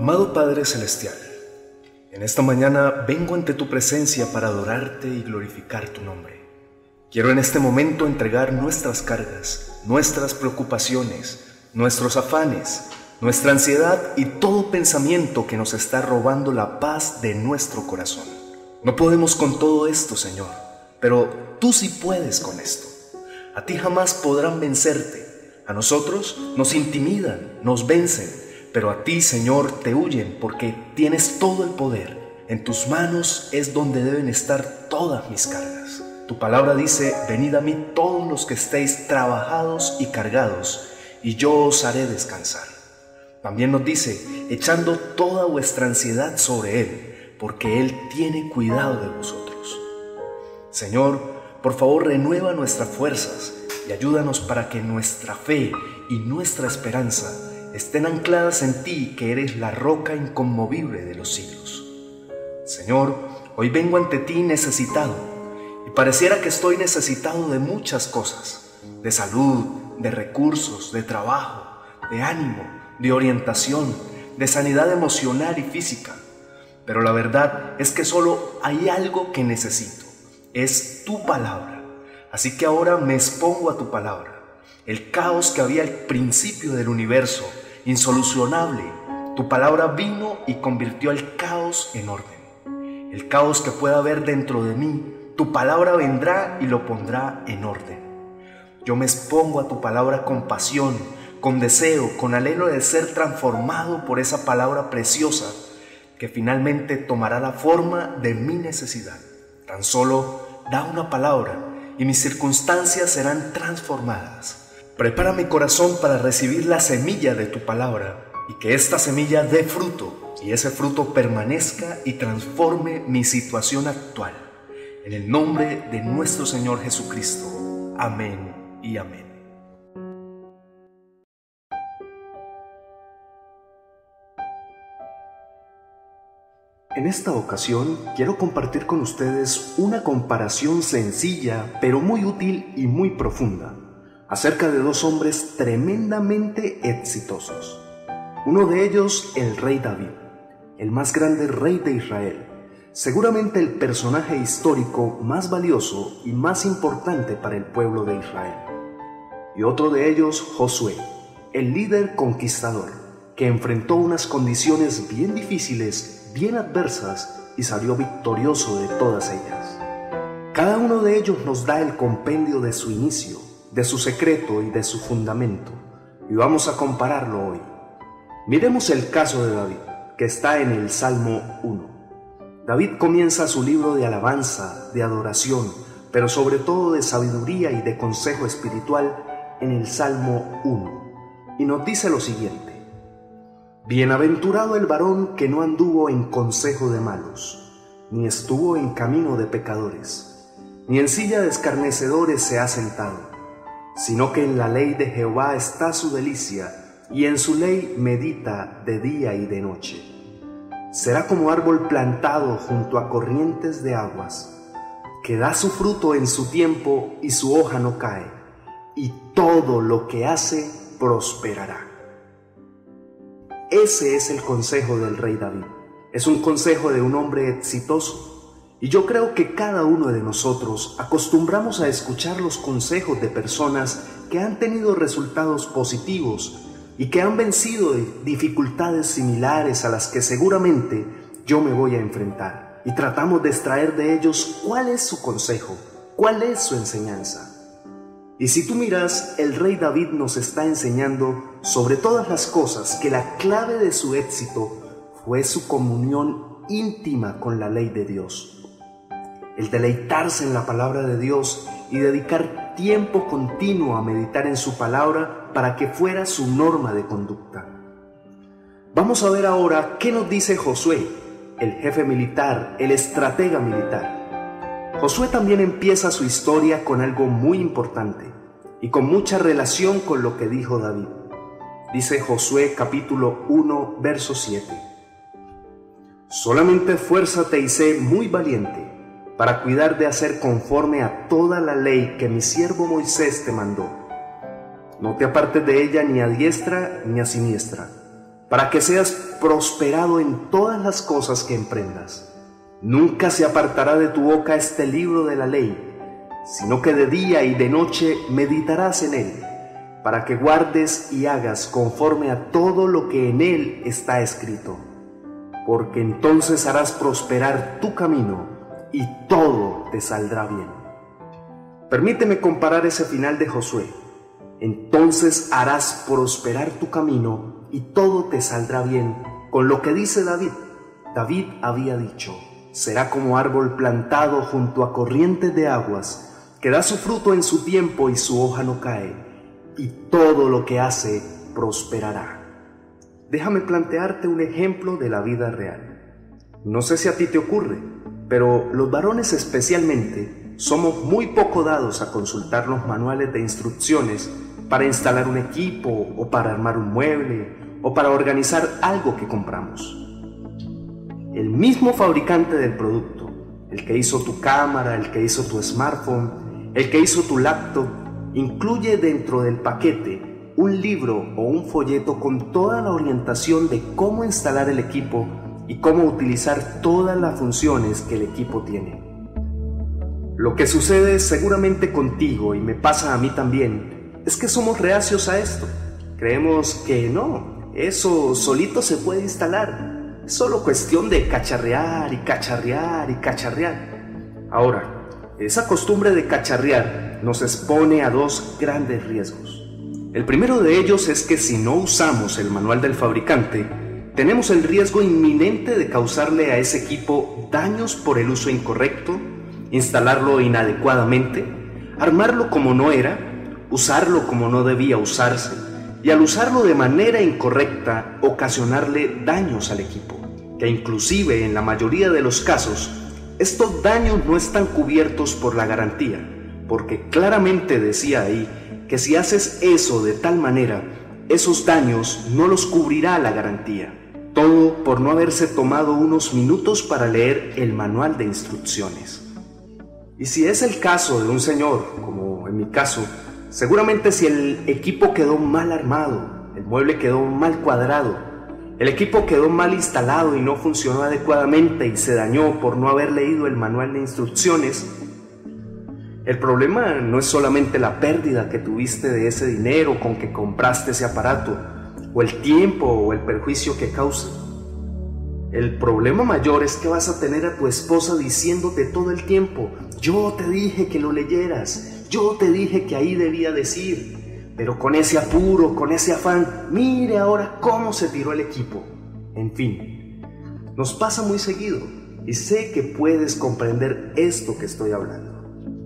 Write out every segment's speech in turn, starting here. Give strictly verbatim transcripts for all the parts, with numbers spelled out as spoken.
Amado Padre Celestial, en esta mañana vengo ante tu presencia para adorarte y glorificar tu nombre. Quiero en este momento entregar nuestras cargas, nuestras preocupaciones, nuestros afanes, nuestra ansiedad y todo pensamiento que nos está robando la paz de nuestro corazón. No podemos con todo esto, Señor, pero tú sí puedes con esto. A ti jamás podrán vencerte. A nosotros nos intimidan, nos vencen, pero a ti, Señor, te huyen porque tienes todo el poder. En tus manos es donde deben estar todas mis cargas. Tu palabra dice: venid a mí todos los que estéis trabajados y cargados, y yo os haré descansar. También nos dice: echando toda vuestra ansiedad sobre Él, porque Él tiene cuidado de vosotros. Señor, por favor, renueva nuestras fuerzas y ayúdanos para que nuestra fe y nuestra esperanza estén ancladas en ti, que eres la roca inconmovible de los siglos. Señor, hoy vengo ante ti necesitado, y pareciera que estoy necesitado de muchas cosas: de salud, de recursos, de trabajo, de ánimo, de orientación, de sanidad emocional y física. Pero la verdad es que solo hay algo que necesito: es tu palabra. Así que ahora me expongo a tu palabra. El caos que había al principio del universo, insolucionable, tu palabra vino y convirtió el caos en orden. El caos que pueda haber dentro de mí, tu palabra vendrá y lo pondrá en orden. Yo me expongo a tu palabra con pasión, con deseo, con anhelo de ser transformado por esa palabra preciosa que finalmente tomará la forma de mi necesidad. Tan solo da una palabra y mis circunstancias serán transformadas. Prepara mi corazón para recibir la semilla de tu palabra, y que esta semilla dé fruto, y ese fruto permanezca y transforme mi situación actual. En el nombre de nuestro Señor Jesucristo. Amén y amén. En esta ocasión quiero compartir con ustedes una comparación sencilla, pero muy útil y muy profunda, acerca de dos hombres tremendamente exitosos. Uno de ellos, el rey David, el más grande rey de Israel, seguramente el personaje histórico más valioso y más importante para el pueblo de Israel. Y otro de ellos, Josué, el líder conquistador, que enfrentó unas condiciones bien difíciles, bien adversas, y salió victorioso de todas ellas. Cada uno de ellos nos da el compendio de su inicio, de su secreto y de su fundamento, y vamos a compararlo hoy. Miremos el caso de David, que está en el Salmo uno. David comienza su libro de alabanza, de adoración, pero sobre todo de sabiduría y de consejo espiritual en el Salmo uno, y nos dice lo siguiente: bienaventurado el varón que no anduvo en consejo de malos, ni estuvo en camino de pecadores, ni en silla de escarnecedores se ha sentado, sino que en la ley de Jehová está su delicia, y en su ley medita de día y de noche. Será como árbol plantado junto a corrientes de aguas, que da su fruto en su tiempo y su hoja no cae, y todo lo que hace prosperará. Ese es el consejo del rey David. Es un consejo de un hombre exitoso. Y yo creo que cada uno de nosotros acostumbramos a escuchar los consejos de personas que han tenido resultados positivos y que han vencido dificultades similares a las que seguramente yo me voy a enfrentar. Y tratamos de extraer de ellos cuál es su consejo, cuál es su enseñanza. Y si tú miras, el rey David nos está enseñando sobre todas las cosas que la clave de su éxito fue su comunión íntima con la ley de Dios. El deleitarse en la palabra de Dios y dedicar tiempo continuo a meditar en su palabra para que fuera su norma de conducta. Vamos a ver ahora qué nos dice Josué, el jefe militar, el estratega militar. Josué también empieza su historia con algo muy importante y con mucha relación con lo que dijo David. Dice Josué capítulo uno, verso siete. Solamente esfuérzate y sé muy valiente, para cuidar de hacer conforme a toda la ley que mi siervo Moisés te mandó. No te apartes de ella ni a diestra ni a siniestra, para que seas prosperado en todas las cosas que emprendas. Nunca se apartará de tu boca este libro de la ley, sino que de día y de noche meditarás en él, para que guardes y hagas conforme a todo lo que en él está escrito, porque entonces harás prosperar tu camino y todo te saldrá bien. Permíteme comparar ese final de Josué. Entonces harás prosperar tu camino y todo te saldrá bien, con lo que dice David. David había dicho: será como árbol plantado junto a corrientes de aguas, que da su fruto en su tiempo y su hoja no cae, y todo lo que hace prosperará. Déjame plantearte un ejemplo de la vida real. No sé si a ti te ocurre, pero los varones especialmente somos muy poco dados a consultar los manuales de instrucciones para instalar un equipo o para armar un mueble o para organizar algo que compramos. El mismo fabricante del producto, el que hizo tu cámara, el que hizo tu smartphone, el que hizo tu laptop, incluye dentro del paquete un libro o un folleto con toda la orientación de cómo instalar el equipo y cómo utilizar todas las funciones que el equipo tiene. Lo que sucede seguramente contigo, y me pasa a mí también, es que somos reacios a esto. Creemos que no, eso solito se puede instalar. Es solo cuestión de cacharrear y cacharrear y cacharrear. Ahora, esa costumbre de cacharrear nos expone a dos grandes riesgos. El primero de ellos es que si no usamos el manual del fabricante, tenemos el riesgo inminente de causarle a ese equipo daños por el uso incorrecto, instalarlo inadecuadamente, armarlo como no era, usarlo como no debía usarse, y al usarlo de manera incorrecta, ocasionarle daños al equipo, que inclusive en la mayoría de los casos, estos daños no están cubiertos por la garantía, porque claramente decía ahí que si haces eso de tal manera, esos daños no los cubrirá la garantía. Todo por no haberse tomado unos minutos para leer el manual de instrucciones. Y si es el caso de un señor, como en mi caso, seguramente si el equipo quedó mal armado, el mueble quedó mal cuadrado, el equipo quedó mal instalado y no funcionó adecuadamente y se dañó por no haber leído el manual de instrucciones, el problema no es solamente la pérdida que tuviste de ese dinero con que compraste ese aparato, o el tiempo o el perjuicio que causa. El problema mayor es que vas a tener a tu esposa diciéndote todo el tiempo: yo te dije que lo leyeras, yo te dije que ahí debía decir, pero con ese apuro, con ese afán, mire ahora cómo se tiró el equipo. En fin, nos pasa muy seguido y sé que puedes comprender esto que estoy hablando.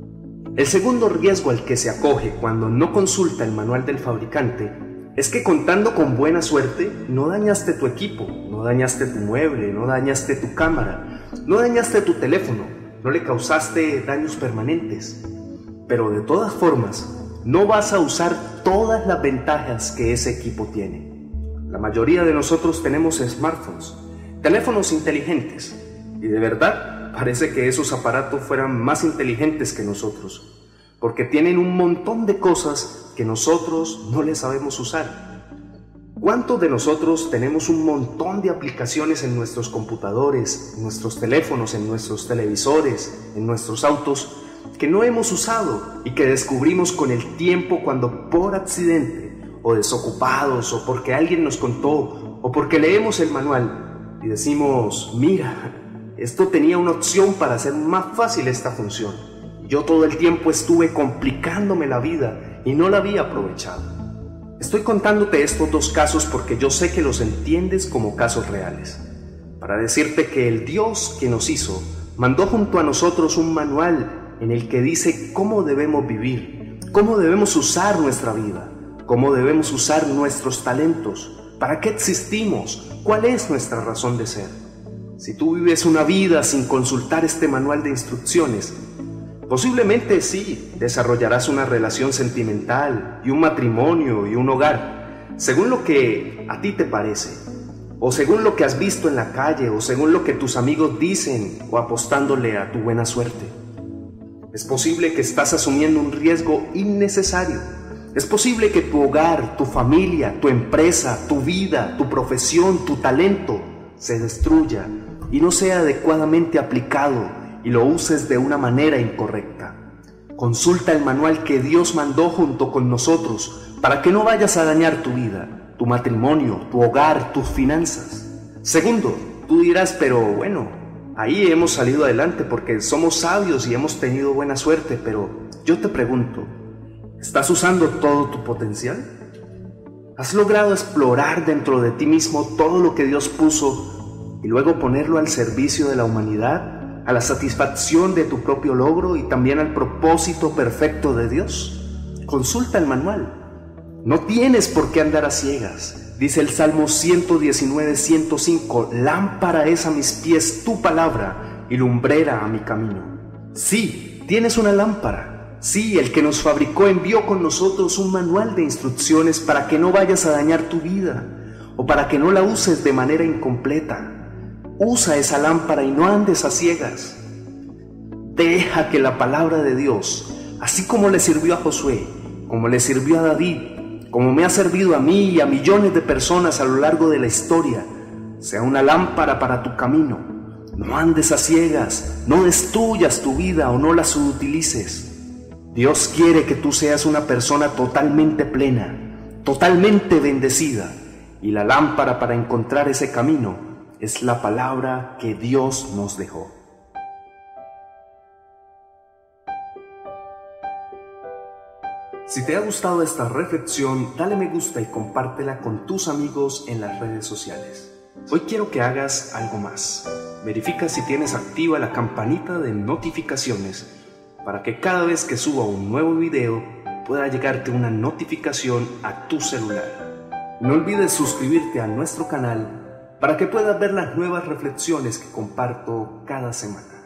El segundo riesgo al que se acoge cuando no consulta el manual del fabricante es que, contando con buena suerte, no dañaste tu equipo, no dañaste tu mueble, no dañaste tu cámara, no dañaste tu teléfono, no le causaste daños permanentes. Pero de todas formas, no vas a usar todas las ventajas que ese equipo tiene. La mayoría de nosotros tenemos smartphones, teléfonos inteligentes, y de verdad parece que esos aparatos fueran más inteligentes que nosotros, porque tienen un montón de cosas que nosotros no les sabemos usar. ¿Cuántos de nosotros tenemos un montón de aplicaciones en nuestros computadores, en nuestros teléfonos, en nuestros televisores, en nuestros autos, que no hemos usado y que descubrimos con el tiempo cuando por accidente, o desocupados, o porque alguien nos contó, o porque leemos el manual y decimos: mira, esto tenía una opción para hacer más fácil esta función? Yo todo el tiempo estuve complicándome la vida y no la había aprovechado. Estoy contándote estos dos casos porque yo sé que los entiendes como casos reales, para decirte que el Dios que nos hizo mandó junto a nosotros un manual en el que dice cómo debemos vivir, cómo debemos usar nuestra vida, cómo debemos usar nuestros talentos, para qué existimos, cuál es nuestra razón de ser. Si tú vives una vida sin consultar este manual de instrucciones, posiblemente sí, desarrollarás una relación sentimental y un matrimonio y un hogar, según lo que a ti te parece, o según lo que has visto en la calle, o según lo que tus amigos dicen, o apostándole a tu buena suerte. Es posible que estás asumiendo un riesgo innecesario, Es posible que tu hogar, tu familia, tu empresa, tu vida, tu profesión, tu talento se destruya y no sea adecuadamente aplicado y lo uses de una manera incorrecta. Consulta el manual que Dios mandó junto con nosotros para que no vayas a dañar tu vida, tu matrimonio, tu hogar, tus finanzas. Segundo, tú dirás, pero bueno, ahí hemos salido adelante porque somos sabios y hemos tenido buena suerte, pero yo te pregunto, ¿estás usando todo tu potencial? ¿Has logrado explorar dentro de ti mismo todo lo que Dios puso y luego ponerlo al servicio de la humanidad, a la satisfacción de tu propio logro y también al propósito perfecto de Dios? Consulta el manual. No tienes por qué andar a ciegas. Dice el Salmo ciento diecinueve, ciento cinco, lámpara es a mis pies tu palabra y lumbrera a mi camino. Sí, tienes una lámpara. Sí, el que nos fabricó envió con nosotros un manual de instrucciones para que no vayas a dañar tu vida o para que no la uses de manera incompleta. Usa esa lámpara y no andes a ciegas. Deja que la palabra de Dios, así como le sirvió a Josué, como le sirvió a David, como me ha servido a mí y a millones de personas a lo largo de la historia, sea una lámpara para tu camino. No andes a ciegas, no destruyas tu vida o no la subutilices. Dios quiere que tú seas una persona totalmente plena, totalmente bendecida, y la lámpara para encontrar ese camino es la palabra que Dios nos dejó. Si te ha gustado esta reflexión, dale me gusta y compártela con tus amigos en las redes sociales. Hoy quiero que hagas algo más. Verifica si tienes activa la campanita de notificaciones para que cada vez que suba un nuevo video pueda llegarte una notificación a tu celular. No olvides suscribirte a nuestro canal para que puedas ver las nuevas reflexiones que comparto cada semana.